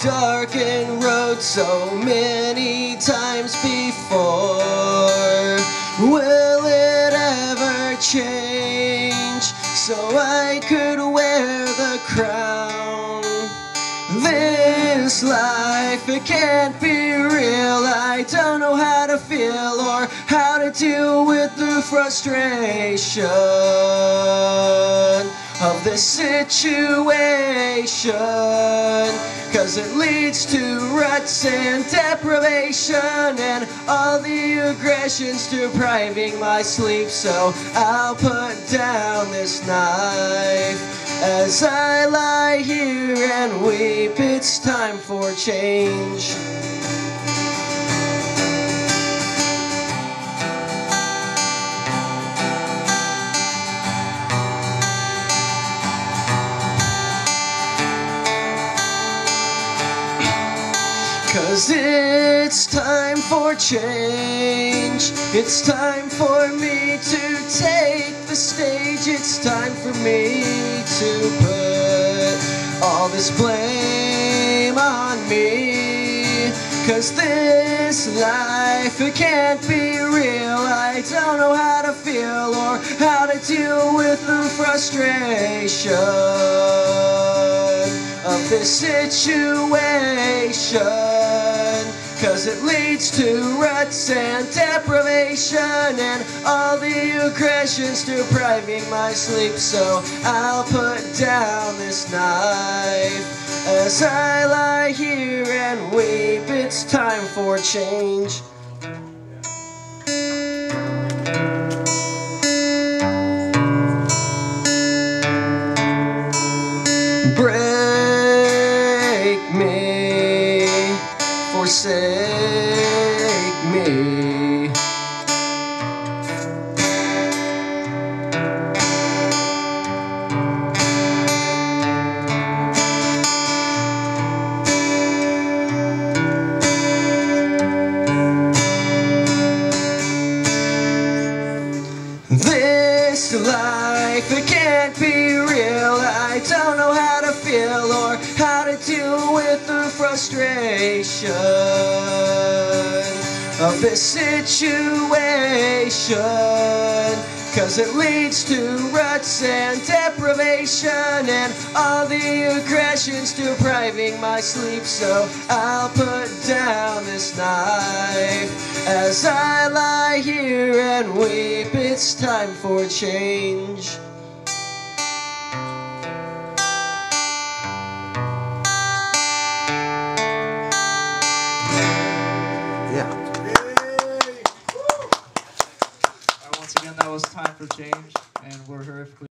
darkened road so many times before. Will it ever change so I could wear the crown? This life, it can't be real. I don't know how to feel or how to deal with the frustration of this situation, 'cause it leads to ruts and deprivation and all the aggressions depriving my sleep. So I'll put down this knife as I lie here and weep. It's time for change. 'Cause it's time for change. It's time for me to take the stage. It's time for me to put all this blame on me. 'Cause this life, it can't be real. I don't know how to feel or how to deal with the frustration of this situation. 'Cause it leads to ruts and deprivation and all the aggressions depriving my sleep. So I'll put down this knife as I lie here and weep. It's time for change. Break me, forsake me. This life, it can't be real. I don't know how to feel or how to deal with the frustration of this situation. 'Cause it leads to ruts and deprivation and all the aggressions depriving my sleep. So I'll put down this knife as I lie here and weep. It's time for change. Once again, that was Time for Change, and we're Horrifically.